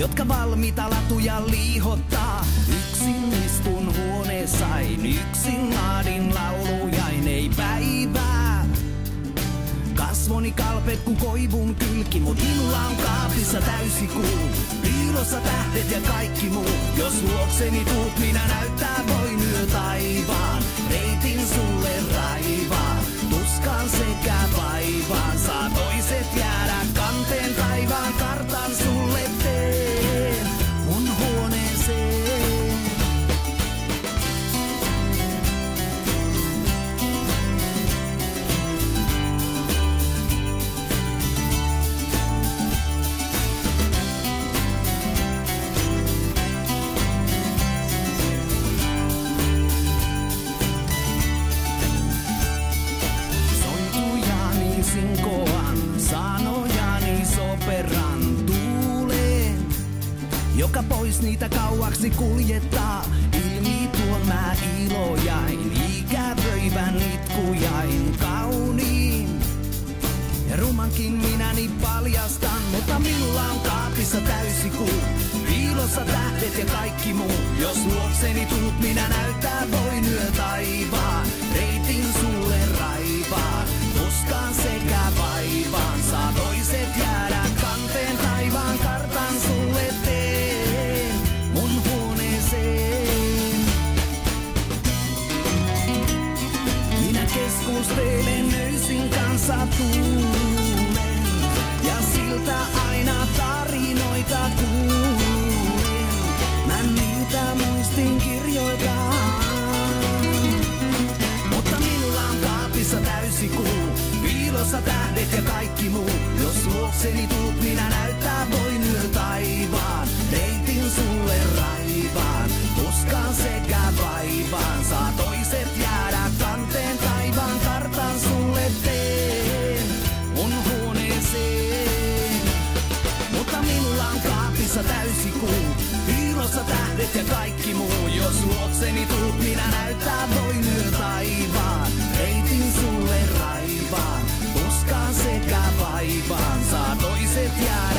jotka valmiita latuja liihottaa. Yksin istun huoneessain, yksin laadin laulujain, ei päivää. Kasvoni kalpet ku koivun kylki, mut minulla on kaapissa täysikuu. Piilossa tähdet ja kaikki muu. Jos luokseni tuut, minä näyttää voin yö taivaan. Reitin sulle raivaan, tuskaan sekä vaivaan. Saa toiset jäädä kanteen taivaan, kartan sulle teen mun huoneeseen. Sanojani soperan tuuleen, joka pois niitä kauaksi kuljettaa. Ilmi tuon mä ilojain, ikävöivän itkujain kauniin. Ja rumankin minäni paljastan, mutta minulla on kaapissa täysikuu. Piilossa tähdet ja kaikki muu. Jos luokseni tuut, minä näyttää voin yö taivaan. Reitin sulle raivaan, tuskaan sekä vaivaan. Saa toiset jäädä kanteen taivaan, kartan sulle teen mun huoneeseen. Minä keskustelen öisin kanssa tuulen, ja siltä aina tarinoita kuulen. Mä niitä muistin kirjoitan, mutta minulla on kaapissa täysikuu. Piilossa tähdet ja kaikki muu. Jos luokseni tuut, minä näyttää voin yö taivaan. Reitin sulle raivaan, tuskaan sekä vaivaan. Saa toiset jäädä kanteen taivaan, kartan sulle teen mun huoneeseen. Mutta minulla on kaapissa täysikuu. Piilossa tähdet ja kaikki muu. Jos luokseni tuut, minä näyttää voin yö taivaan. Reitin sulle raivaan, tuskaan sekä vaivaan. Saa toiset jäädä